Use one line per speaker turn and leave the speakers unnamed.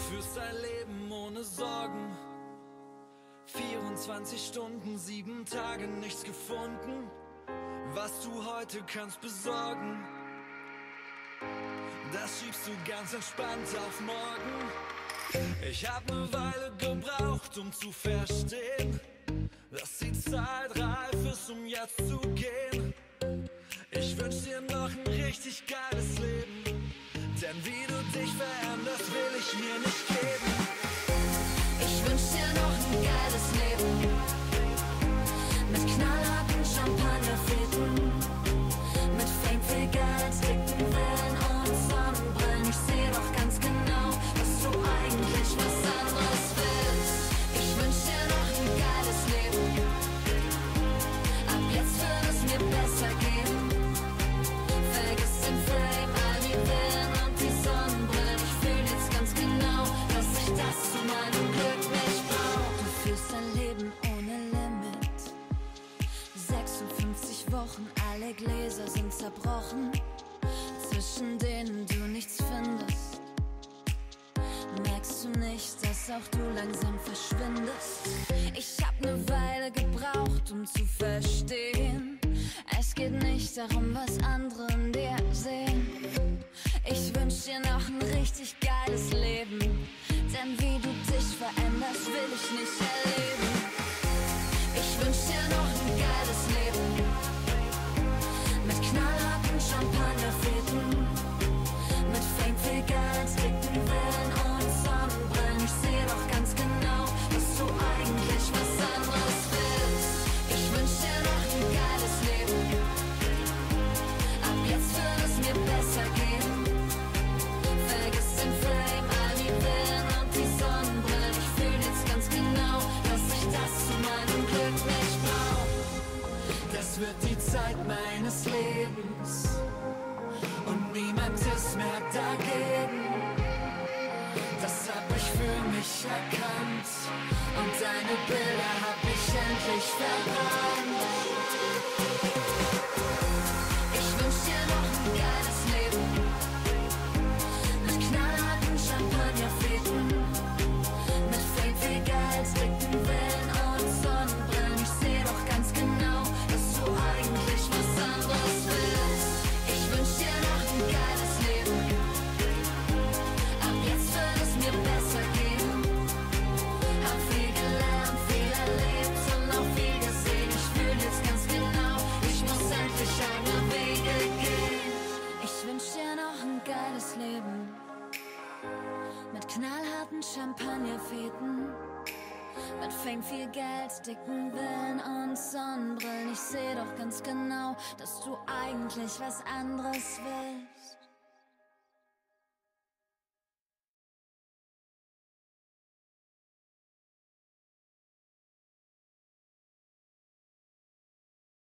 führst ein Leben ohne Sorgen. 24 Stunden, 7 Tage, nichts gefunden, was du heute kannst besorgen. Das schiebst du ganz entspannt auf morgen. Ich hab ne Weile gebraucht, um zu verstehen, dass die Zeit reif ist, um jetzt zu gehen. Ich wünsch dir noch ein richtig geiles Leben, denn wie du dich veränderst, will ich mir nicht geben.
Ich wünsch dir noch ein geiles Leben, mit knallharten Champagnerfäden, mit Fame, viel Geld, dicken Villen und Sonnenbrillen. Ich seh doch ganz genau, dass du eigentlich was anderes willst. Ich wünsch dir noch ein geiles Leben, ab jetzt wird es mir besser gehen. Vergiss den Fame, all die Villen und die Sonnenbrillen. Ich fühl jetzt ganz genau, dass ich das zu meinem Glück nicht brauch. Du führst dein Leben ohne Limit, 56 Wochen, alle Gläser sind zerbrochen, zwischen denen du nichts findest. Merkst du nicht, dass auch du langsam verschwindest? Ich hab ne Weile gebraucht, um zu verstehen, es geht nicht darum, was andere in dir sehen. Ich wünsch dir noch ein richtig geiles Leben, denn wie du dich veränderst, will ich nicht erleben. Ich wünsch dir noch ein geiles Leben, mit knallharten Champagnerfäden, mit Fame, viel Geld, dicken Villen und Sonnenbrillen. Ich seh doch ganz genau, dass du eigentlich was anderes willst. Ich wünsch dir noch ein geiles Leben, ab jetzt wird es mir besser gehen. Vergiss den Fame, all die Villen und die Sonnenbrillen. Ich fühl jetzt ganz genau, dass ich das zu meinem Glück nicht brauch.
Das wird die Zeit meines Lebens und niemand ist mehr dagegen. Das hab ich für mich erkannt und deine Bilder hab ich endlich verbrannt.
Ich wünsch dir noch ein geiles Leben, mit knallharten Champagnerfäden, mit Fame, viel Geld, dicken Villen und Sonnenbrillen. Ich seh doch ganz genau, dass du eigentlich was anderes willst. Ich wünsch dir noch ein geiles Leben, ab jetzt wird es mir besser gehen. Hab viel gelernt, viel erlebt und auch viel gesehen. Ich fühl jetzt ganz genau, ich muss endlich eigene Wege gehen. Ich wünsch dir noch ein geiles Leben, mit knallharten Champagnerfäden, mit Fame, viel Geld, dicken Villen und Sonnenbrillen. Ich seh doch ganz genau, dass du eigentlich was anderes willst.